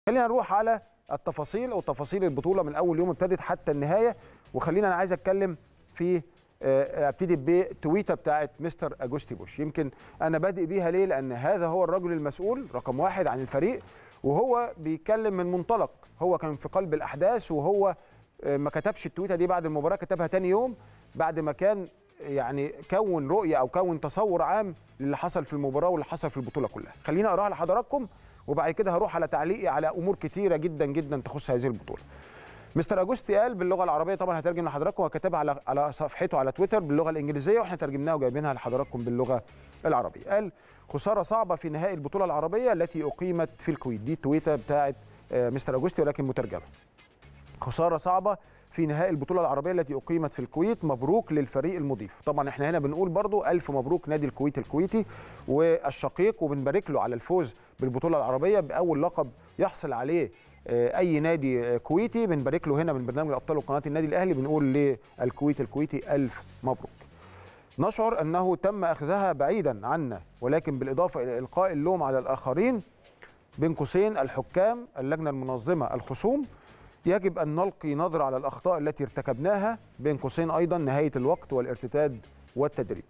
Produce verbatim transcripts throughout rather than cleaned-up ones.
خلينا نروح على التفاصيل او تفاصيل البطوله من اول يوم ابتدت حتى النهايه. وخلينا انا عايز اتكلم في ابتدي بتويته بتاعت مستر اجوستي بوش. يمكن انا بادئ بيها ليه؟ لان هذا هو الرجل المسؤول رقم واحد عن الفريق، وهو بيتكلم من منطلق هو كان في قلب الاحداث، وهو ما كتبش التويته دي بعد المباراه، كتبها تاني يوم بعد ما كان يعني كون رؤيه او كون تصور عام للي حصل في المباراه واللي حصل في البطوله كلها. خلينا اقراها لحضراتكم وبعد كده هروح على تعليقي على امور كتيره جدا جدا تخص هذه البطوله. مستر اجوستي قال باللغه العربيه، طبعا هترجم لحضراتكم، وكتبها على على صفحته على تويتر باللغه الانجليزيه واحنا ترجمناها وجايبينها لحضراتكم باللغه العربيه. قال: خساره صعبه في نهائي البطوله العربيه التي اقيمت في الكويت. دي التويته بتاعت مستر اجوستي ولكن مترجمه. خساره صعبه في نهائي البطوله العربيه التي اقيمت في الكويت، مبروك للفريق المضيف. طبعا احنا هنا بنقول برضو الف مبروك نادي الكويت الكويتي والشقيق، وبنبارك له على الفوز بالبطوله العربيه باول لقب يحصل عليه اي نادي كويتي. بنبارك له هنا من برنامج الابطال وقناه النادي الاهلي، بنقول للكويت الكويتي الف مبروك. نشعر انه تم اخذها بعيدا عنا، ولكن بالاضافه الى القاء اللوم على الاخرين بين قوسين الحكام اللجنه المنظمه الخصوم، يجب أن نلقي نظرة على الأخطاء التي ارتكبناها بين قوسين أيضا نهاية الوقت والارتداد والتدريب.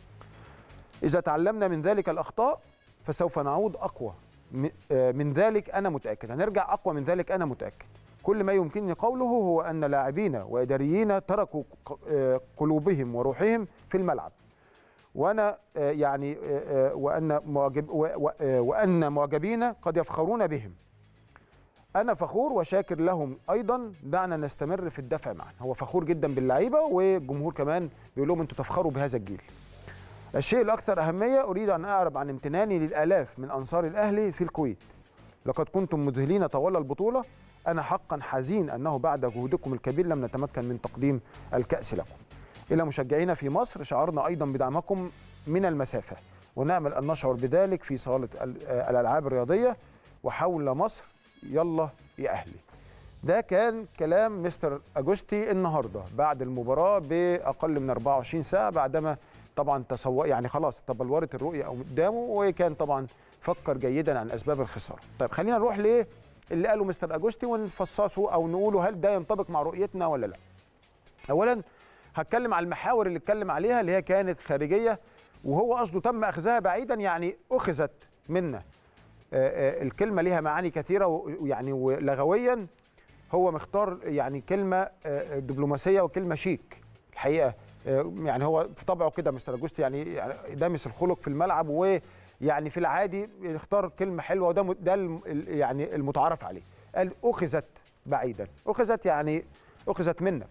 إذا تعلمنا من ذلك الأخطاء فسوف نعود أقوى من ذلك، أنا متأكد هنرجع أقوى من ذلك، أنا متأكد. كل ما يمكنني قوله هو أن لاعبين وإداريين تركوا قلوبهم وروحهم في الملعب، وأنا يعني وأن معجب وأن معجبين قد يفخرون بهم. أنا فخور وشاكر لهم أيضا، دعنا نستمر في الدفع معا. هو فخور جدا باللعيبة والجمهور كمان بيقول لهم أنتوا تفخروا بهذا الجيل. الشيء الأكثر أهمية، أريد أن أعرب عن امتناني للآلاف من أنصار الأهلي في الكويت. لقد كنتم مذهلين طوال البطولة، أنا حقا حزين أنه بعد جهودكم الكبير لم نتمكن من تقديم الكأس لكم. إلى مشجعينا في مصر، شعرنا أيضا بدعمكم من المسافة، ونأمل أن نشعر بذلك في صالة الألعاب الرياضية وحول مصر. يلا يا أهلي. ده كان كلام مستر أجوستي النهارده بعد المباراة بأقل من أربعة وعشرين ساعة، بعدما طبعا تسوق يعني خلاص تبلورت الرؤية قدامه، وكان طبعا فكر جيدا عن أسباب الخسارة. طيب خلينا نروح ليه اللي قاله مستر أجوستي ونفصصه أو نقوله هل ده ينطبق مع رؤيتنا ولا لا. أولا هتكلم على المحاور اللي اتكلم عليها اللي هي كانت خارجية، وهو قصده تم أخذها بعيدا، يعني أخذت منا. الكلمة ليها معاني كثيرة ويعني ولغويا هو مختار يعني كلمة دبلوماسية وكلمة شيك الحقيقة. يعني هو في طبعه كده مستر أجوستي يعني دامس الخلق في الملعب، ويعني في العادي يختار كلمة حلوة، وده ده يعني المتعارف عليه. قال أخذت بعيدا، أخذت يعني أخذت منك.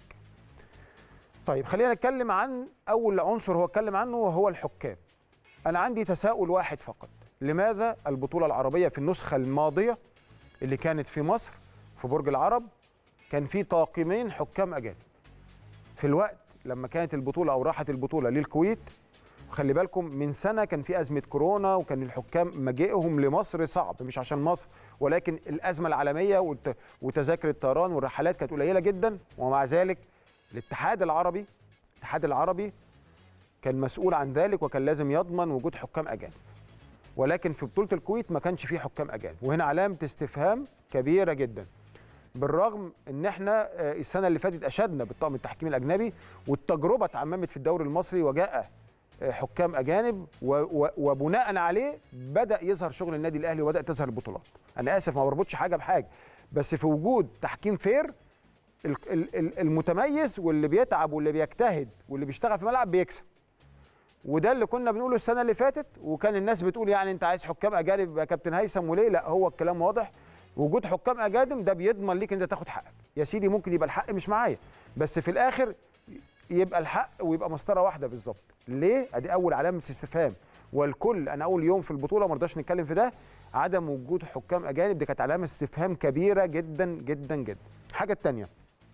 طيب خلينا نتكلم عن أول عنصر هو اتكلم عنه وهو الحكام. أنا عندي تساؤل واحد فقط، لماذا البطولة العربية في النسخة الماضية اللي كانت في مصر في برج العرب كان في طاقمين حكام أجانب في الوقت لما كانت البطولة أو راحت البطولة للكويت؟ وخلي بالكم من سنة كان في أزمة كورونا، وكان الحكام مجيئهم لمصر صعب، مش عشان مصر ولكن الأزمة العالمية وتذاكر الطيران والرحلات كانت قليلة جدا، ومع ذلك الاتحاد العربي الاتحاد العربي كان مسؤول عن ذلك وكان لازم يضمن وجود حكام أجانب. ولكن في بطولة الكويت ما كانش فيه حكام أجانب، وهنا علامة استفهام كبيرة جدا. بالرغم ان احنا السنة اللي فاتت أشدنا بالطاقم التحكيمي الأجنبي، والتجربة اتعممت في الدوري المصري وجاء حكام أجانب، وبناء عليه بدأ يظهر شغل النادي الأهلي وبدأت تظهر البطولات. أنا آسف ما بربطش حاجة بحاجة، بس في وجود تحكيم فير المتميز واللي بيتعب واللي بيجتهد واللي بيشتغل في الملعب بيكسب. وده اللي كنا بنقوله السنه اللي فاتت، وكان الناس بتقول يعني انت عايز حكام اجانب يا كابتن هيثم وليه؟ لا، هو الكلام واضح، وجود حكام اجانب ده بيضمن ليك ان انت تاخد حقك. يا سيدي ممكن يبقى الحق مش معايا، بس في الاخر يبقى الحق ويبقى مسطره واحده بالظبط. ليه؟ ادي اول علامه استفهام، والكل انا اول يوم في البطوله ما رضاش نتكلم في ده، عدم وجود حكام اجانب دي كانت علامه استفهام كبيره جدا جدا جدا. الحاجه الثانيه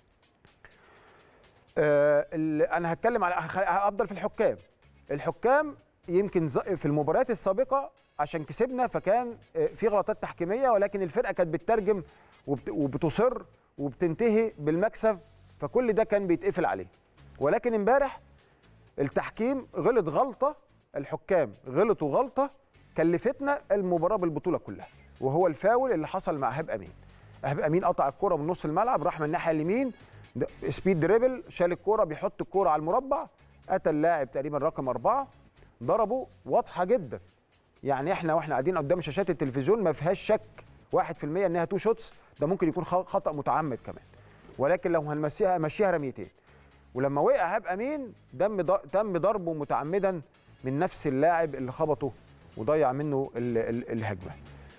آه انا هتكلم على افضل في الحكام. الحكام يمكن في المباريات السابقه عشان كسبنا فكان في غلطات تحكيميه، ولكن الفرقه كانت بتترجم وبتصر وبتنتهي بالمكسب، فكل ده كان بيتقفل عليه. ولكن امبارح التحكيم غلط غلطه، الحكام غلطوا غلطه كلفتنا المباراه بالبطوله كلها. وهو الفاول اللي حصل مع ايهاب امين. ايهاب امين قطع الكره من نص الملعب، راح من الناحيه اليمين سبيد دريبل، شال الكره، بيحط الكره على المربع، اتى اللاعب تقريبا رقم اربعه ضربه، واضحه جدا. يعني احنا واحنا قاعدين قدام شاشات التلفزيون ما فيهاش شك واحد في المية انها تو شوتس، ده ممكن يكون خطا متعمد كمان، ولكن لو هنمشيها همشيها رميتين. ولما وقع ايهاب امين دم تم ضربه متعمدا من نفس اللاعب اللي خبطه وضيع منه ال ال الهجمه.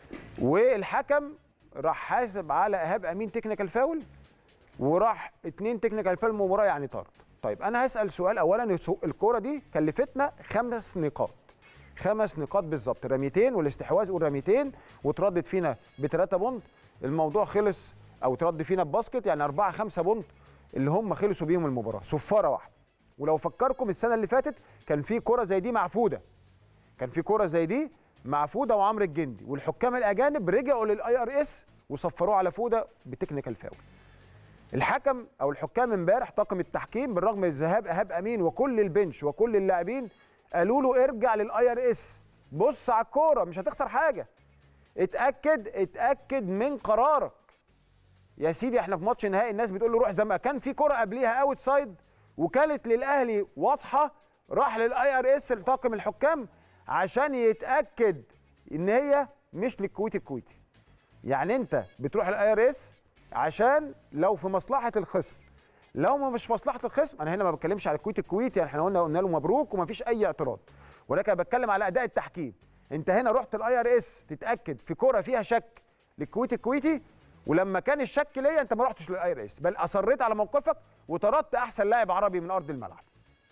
والحكم راح حاسب على ايهاب امين تكنيكال فاول، وراح اتنين تكنيكال فاول مباراه يعني طرد. طيب انا هسال سؤال، اولا الكوره دي كلفتنا خمس نقاط، خمس نقاط بالظبط، رميتين والاستحواذ والرميتين، وتردد فينا بثلاثه بونت، الموضوع خلص، او ترد فينا بباسكت، يعني أربعة خمسة بونت اللي هم خلصوا بيهم المباراه، صفاره واحده. ولو فكركم السنه اللي فاتت كان في كوره زي دي معفوده، كان في كوره زي دي معفوده وعمرو الجندي، والحكام الاجانب رجعوا للاي ار اس وصفروه على فوده بتكنيكال فاول. الحكم او الحكام امبارح طاقم التحكيم بالرغم من ذهاب ايهاب امين وكل البنش وكل اللاعبين قالوا له ارجع للاي ار اس، بص على الكوره مش هتخسر حاجه، اتاكد اتاكد من قرارك يا سيدي. احنا في ماتش نهائي الناس بتقول له روح، زي ما كان في كوره قبليها اوت سايد وكانت للاهلي واضحه، راح للاي ار اس لطاقم الحكام عشان يتاكد ان هي مش للكويت الكويتي. يعني انت بتروح للاي ار اس عشان لو في مصلحه الخصم، لو ما مش في مصلحه الخصم، انا هنا ما بتكلمش على الكويت الكويتي، يعني احنا قلنا قلنا له مبروك وما فيش اي اعتراض، ولكن انا بتكلم على اداء التحكيم. انت هنا رحت الاي ار اس تتاكد في كوره فيها شك للكويت الكويتي، ولما كان الشك ليا انت ما رحتش للاي ار اس، بل اصريت على موقفك وطردت احسن لاعب عربي من ارض الملعب،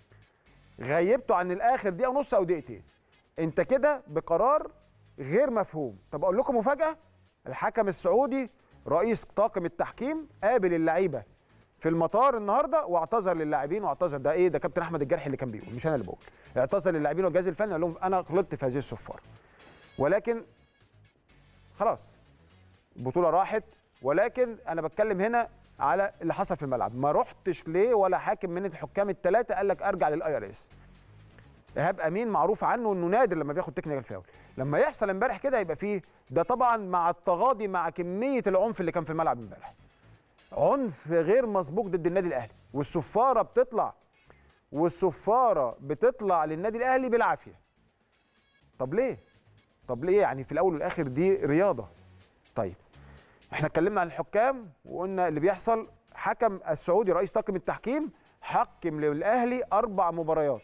غيبته عن الاخر دقيقه ونص او دقيقتين. انت كده بقرار غير مفهوم. طب اقول لكم مفاجاه، الحكم السعودي رئيس طاقم التحكيم قابل اللعيبه في المطار النهارده واعتذر للاعبين، واعتذر ده ايه، ده كابتن احمد الجرحي اللي كان بيقول، مش انا اللي بقول، اعتذر للاعبين والجهاز الفني، قال لهم انا غلطت في هذه الصفاره، ولكن خلاص البطوله راحت. ولكن انا بتكلم هنا على اللي حصل في الملعب، ما رحتش ليه ولا حاكم من الحكام الثلاثه قال لك ارجع للاي ار اس. ايهاب امين معروف عنه انه نادر لما بياخد تكنيكال فاول، لما يحصل امبارح كده يبقى فيه ده طبعا مع التغاضي مع كميه العنف اللي كان في الملعب امبارح، عنف غير مسبوق ضد النادي الاهلي، والصفاره بتطلع والصفاره بتطلع للنادي الاهلي بالعافيه. طب ليه؟ طب ليه؟ يعني في الاول والاخر دي رياضه. طيب احنا اتكلمنا عن الحكام وقلنا اللي بيحصل، حكم السعودي رئيس طاقم التحكيم حكم للاهلي اربع مباريات،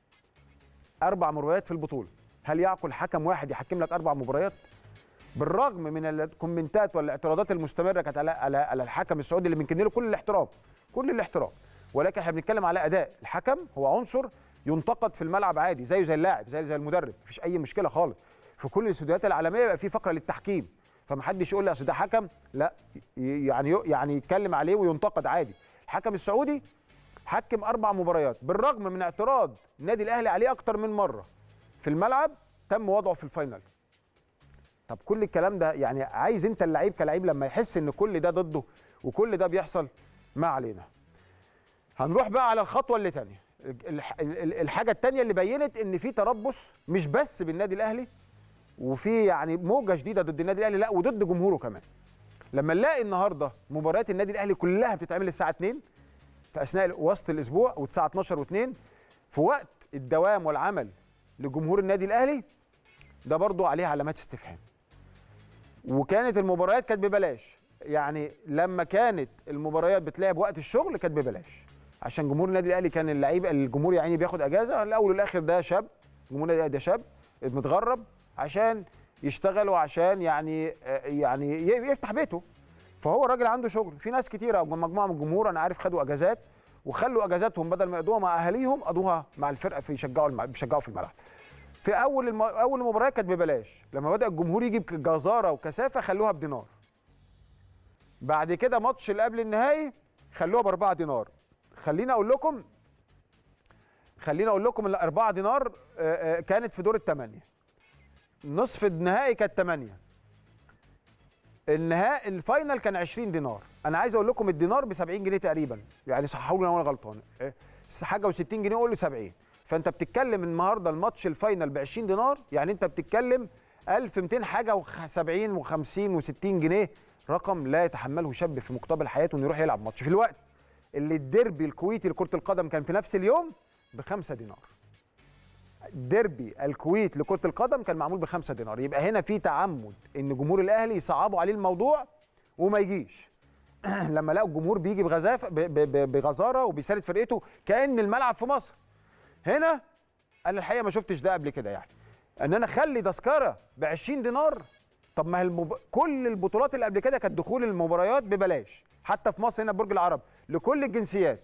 اربع مباريات في البطوله. هل يعقل حكم واحد يحكم لك اربع مباريات؟ بالرغم من الكومنتات والاعتراضات المستمره كانت على على الحكم السعودي اللي بنكن له كل الاحترام، كل الاحترام، ولكن احنا بنتكلم على اداء الحكم. هو عنصر ينتقد في الملعب عادي، زيه زي اللاعب، زي زي المدرب، مفيش اي مشكله خالص. في كل الاستوديوهات العالميه يبقى في فقره للتحكيم، فمحدش يقول لي اصل ده حكم، لا، يعني يعني يتكلم عليه وينتقد عادي. الحكم السعودي حكم اربع مباريات بالرغم من اعتراض النادي الاهلي عليه اكتر من مره في الملعب، تم وضعه في الفاينل. طب كل الكلام ده يعني عايز انت اللعيب كلاعب لما يحس ان كل ده ضده وكل ده بيحصل، ما علينا. هنروح بقى على الخطوه اللي ثانيه، الحاجه الثانيه اللي بينت ان في تربص مش بس بالنادي الاهلي وفي يعني موجه شديده ضد النادي الاهلي، لا وضد جمهوره كمان. لما نلاقي النهارده مباريات النادي الاهلي كلها بتتعمل الساعه اتنين في اثناء وسط الاسبوع، والساعه اتناشر واتنين في وقت الدوام والعمل لجمهور النادي الاهلي، ده برضو عليه علامات استفهام. وكانت المباريات كانت ببلاش، يعني لما كانت المباريات بتلعب وقت الشغل كانت ببلاش عشان جمهور النادي الاهلي كان اللعيبه الجمهور يعني بياخد اجازه. الاول والاخر ده شاب، جمهور النادي الاهلي ده شاب متغرب عشان يشتغل وعشان يعني يعني يفتح بيته، فهو الراجل عنده شغل. في ناس كتيره او مجموعه من الجمهور انا عارف خدوا اجازات وخلوا اجازاتهم بدل ما يقضوها مع اهاليهم قضوها مع الفرقه في يشجعوا بيشجعوا في الملعب. في اول الم... اول المباراه كانت ببلاش، لما بدا الجمهور يجي بجزاره وكثافه خلوها بدينار. بعد كده ماتش اللي قبل النهائي خلوها باربعة دينار. خلينا اقول لكم خلينا اقول لكم ان أربعة دينار كانت في دور الثمانيه. نصف النهائي كانت ثمانية. النهائي الفاينل كان عشرين دينار. انا عايز اقول لكم الدينار ب سبعين جنيه تقريبا، يعني صححوا لي لو انا غلطان، حاجه و60 جنيه قول له سبعين. فانت بتتكلم النهارده الماتش الفاينل ب عشرين دينار، يعني انت بتتكلم ألف ومئتين حاجه وسبعين وخمسين وستين جنيه، رقم لا يتحمله شاب في مقتبل حياته انه يروح يلعب ماتش في الوقت اللي الديربي الكويتي لكره القدم كان في نفس اليوم بخمسة دينار. ديربي الكويت لكره القدم كان معمول بخمسة دينار. يبقى هنا في تعمد ان جمهور الاهلي يصعبوا عليه الموضوع وما يجيش. لما لقوا الجمهور بيجي بغزافه بغزاره وبيساند فرقته كأن الملعب في مصر. هنا انا الحقيقه ما شفتش ده قبل كده، يعني ان انا اخلي تذكره ب عشرين دينار. طب ما المب... كل البطولات اللي قبل كده كانت دخول المباريات ببلاش، حتى في مصر هنا برج العرب لكل الجنسيات.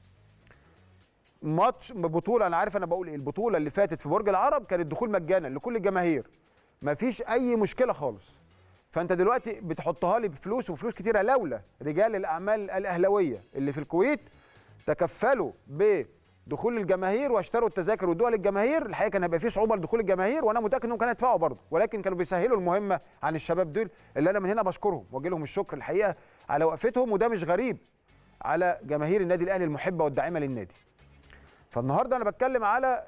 ماتش بطوله، انا عارف انا بقول ايه، البطوله اللي فاتت في برج العرب كان الدخول مجانا لكل الجماهير، مفيش اي مشكله خالص. فانت دلوقتي بتحطها لي بفلوس وفلوس كتيره، لولا رجال الاعمال الاهلاويه اللي في الكويت تكفلوا بدخول الجماهير واشتروا التذاكر وادوها للجماهير، الحقيقه كان هيبقى في صعوبه لدخول الجماهير، وانا متاكد انهم كانوا يدفعوا برضه، ولكن كانوا بيسهلوا المهمه عن الشباب دول اللي انا من هنا بشكرهم واجي لهم الشكر الحقيقه على وقفتهم، وده مش غريب على جماهير النادي الاهلي المحبه والداعمه للنادي. فالنهارده انا بتكلم على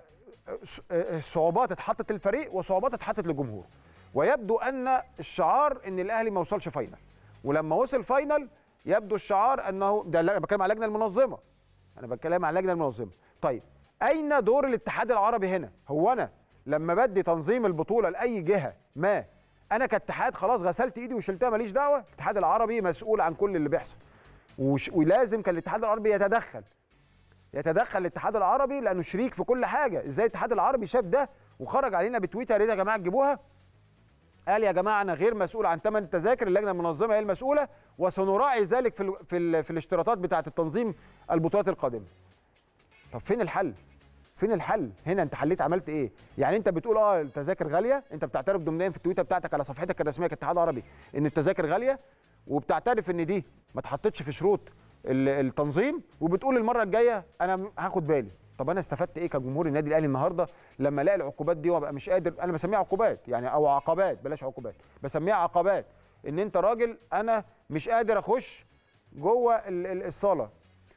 صعوبات اتحطت للفريق وصعوبات اتحطت للجمهور، ويبدو ان الشعار ان الاهلي ما وصلش فاينل، ولما وصل فاينل يبدو الشعار انه ده. انا بتكلم على اللجنه المنظمه، انا بتكلم على اللجنه المنظمه. طيب اين دور الاتحاد العربي هنا؟ هو انا لما بدي تنظيم البطوله لاي جهه ما، انا كاتحاد خلاص غسلت ايدي وشلتها ماليش دعوه؟ الاتحاد العربي مسؤول عن كل اللي بيحصل، وش... ولازم كان الاتحاد العربي يتدخل يتدخل الاتحاد العربي لانه شريك في كل حاجه. ازاي الاتحاد العربي شاف ده وخرج علينا بتويتر يا جماعه تجيبوها؟ قال يا جماعه انا غير مسؤول عن ثمن التذاكر، اللجنه المنظمه هي المسؤوله، وسنراعي ذلك في ال في, ال في الاشتراطات بتاعه التنظيم البطولات القادمه. طب فين الحل؟ فين الحل؟ هنا انت حليت عملت ايه؟ يعني انت بتقول اه التذاكر غاليه، انت بتعترف ضمنيا في التويته بتاعتك على صفحتك الرسميه كاتحاد عربي ان التذاكر غاليه، وبتعترف ان دي ما اتحطتش في شروط التنظيم، وبتقول المره الجايه انا هاخد بالي. طب انا استفدت ايه كجمهور النادي الاهلي النهارده لما الاقي العقوبات دي وابقى مش قادر؟ انا بسميها عقوبات يعني، او عقبات، بلاش عقوبات، بسميها عقبات. ان انت راجل انا مش قادر اخش جوه الصاله،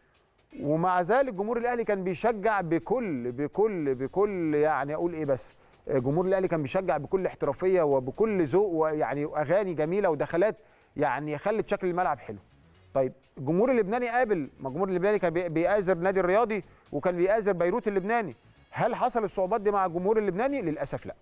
ومع ذلك جمهور الاهلي كان بيشجع بكل بكل بكل يعني اقول ايه، بس جمهور الاهلي كان بيشجع بكل احترافيه وبكل ذوق، ويعني اغاني جميله ودخلات يعني خلت شكل الملعب حلو. طيب الجمهور اللبناني قابل، ما الجمهور اللبناني كان بيآزر النادي الرياضي وكان بيآزر بيروت اللبناني. هل حصل الصعوبات دي مع الجمهور اللبناني؟ للاسف لا.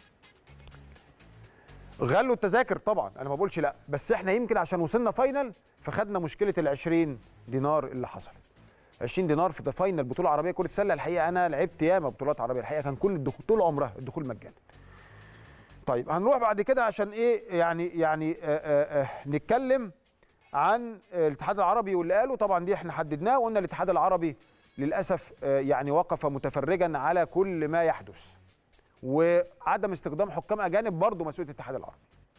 غلوا التذاكر طبعا، انا ما بقولش لا، بس احنا يمكن عشان وصلنا فاينل فخدنا مشكله ال عشرين دينار اللي حصلت. عشرين دينار في فاينل بطوله عربيه كره سله، الحقيقه انا لعبت ياما بطولات عربيه، الحقيقه كان كل الدخول طول عمرها الدخول مجانا. طيب هنروح بعد كده عشان ايه يعني يعني آآ آآ نتكلم عن الاتحاد العربي واللي قاله. طبعا دي احنا حددناه وقلنا الاتحاد العربي للاسف يعني وقف متفرجا على كل ما يحدث، وعدم استخدام حكام اجانب برضه مسؤوليه الاتحاد العربي.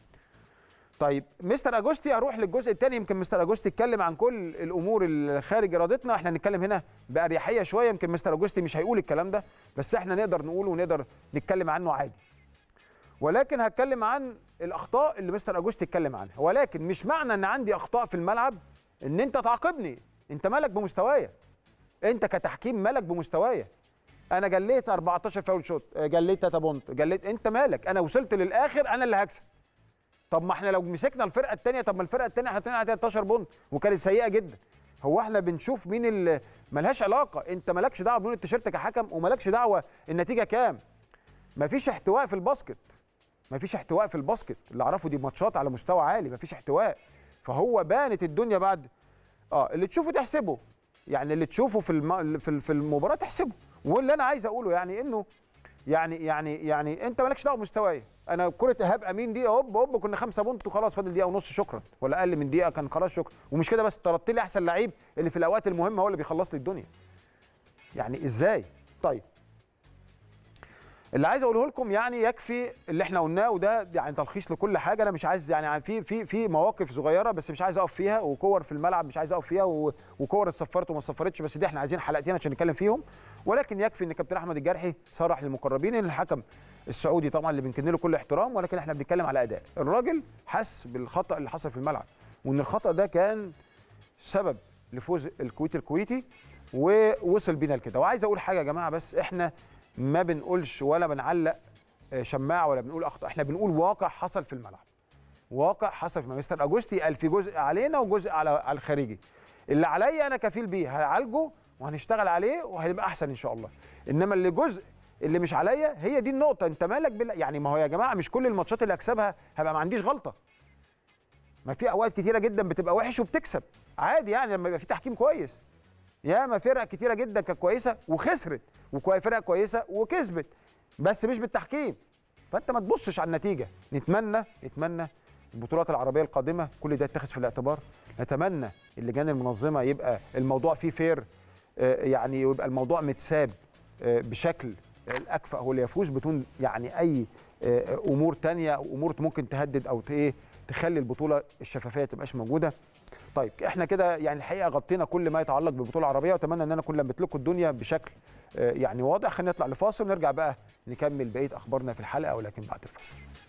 طيب مستر اجوستي، اروح للجزء الثاني. يمكن مستر اجوستي اتكلم عن كل الامور اللي خارج ارادتنا، احنا هنتكلم هنا باريحيه شويه. يمكن مستر اجوستي مش هيقول الكلام ده، بس احنا نقدر نقوله ونقدر نتكلم عنه عادي. ولكن هتكلم عن الاخطاء اللي مستر اجوستي اتكلم عنها، ولكن مش معنى ان عندي اخطاء في الملعب ان انت تعاقبني. انت مالك بمستوايا، انت كتحكيم مالك بمستوايا. انا جليت أربعتاشر فاول شوت، جليت تلاتة بونت، جليت، انت مالك؟ انا وصلت للاخر، انا اللي هكسب. طب ما احنا لو مسكنا الفرقه الثانيه، طب ما الفرقه الثانيه احنا على تلتاشر بونت وكانت سيئه جدا. هو احنا بنشوف مين اللي ملهاش علاقه؟ انت مالكش دعوه بلون التيشيرت كحكم، ومالكش دعوه النتيجه كام. مفيش احتواء في الباسكت، مفيش احتواء في الباسكت، اللي اعرفه دي ماتشات على مستوى عالي، مفيش احتواء. فهو بانت الدنيا بعد اه اللي تشوفه تحسبه، يعني اللي تشوفه في الم... في المباراه تحسبه. واللي انا عايز اقوله يعني انه يعني يعني يعني انت مالكش دعوه بمستواي. انا كره ايهاب امين دي هوب هوب كنا خمسة بونت وخلاص، فاضل دقيقه ونص شكرا، ولا اقل من دقيقه كان خلاص شكرا. ومش كده بس، طردت لي احسن لعيب اللي في الاوقات المهمه هو اللي بيخلص لي الدنيا. يعني ازاي؟ طيب اللي عايز اقوله لكم يعني يكفي اللي احنا قلناه، وده يعني تلخيص لكل حاجه. انا مش عايز يعني في في في مواقف صغيره بس مش عايز اقف فيها، وكور في الملعب مش عايز اقف فيها، وكور اتصفرت وما اتصفرتش، بس دي احنا عايزين حلقتين عشان نتكلم فيهم. ولكن يكفي ان كابتن احمد الجرحي صرح للمقربين ان الحكم السعودي طبعا اللي بنكن له كل احترام، ولكن احنا بنتكلم على اداء. الراجل حس بالخطا اللي حصل في الملعب، وان الخطا ده كان سبب لفوز الكويت الكويتي ووصل بينا لكده. وعايز اقول حاجه يا جماعه، بس احنا ما بنقولش ولا بنعلق شماعه ولا بنقول اخطاء، احنا بنقول واقع حصل في الملعب. واقع حصل في الملعب. مستر اجوستي قال في جزء علينا وجزء على على الخارجي. اللي عليا انا كفيل بيه هعالجه وهنشتغل عليه وهيبقى احسن ان شاء الله. انما اللي جزء اللي مش عليا هي دي النقطه. انت مالك بال... يعني ما هو يا جماعه مش كل الماتشات اللي اكسبها هبقى ما عنديش غلطه. ما في اوقات كتيره جدا بتبقى وحش وبتكسب عادي، يعني لما يبقى في تحكيم كويس. ياما فرق كتيره جدا كانت كويسه وخسرت، وفرق كويسه وكسبت، بس مش بالتحكيم. فانت ما تبصش على النتيجه. نتمنى نتمنى البطولات العربيه القادمه كل ده يتخذ في الاعتبار. نتمنى اللجان المنظمه يبقى الموضوع فيه فير، يعني يبقى الموضوع متساب بشكل الاكفأ هو اللي يفوز، بدون يعني اي امور ثانيه او امور ممكن تهدد او ايه تخلي البطوله الشفافيه تبقاش موجوده. طيب احنا كده يعني الحقيقه غطينا كل ما يتعلق بالبطوله العربيه، واتمنى ان انا اكون لميت لكم الدنيا بشكل يعني واضح. خلينا نطلع لفاصل ونرجع بقى نكمل بقيه اخبارنا في الحلقه ولكن بعد الفاصل.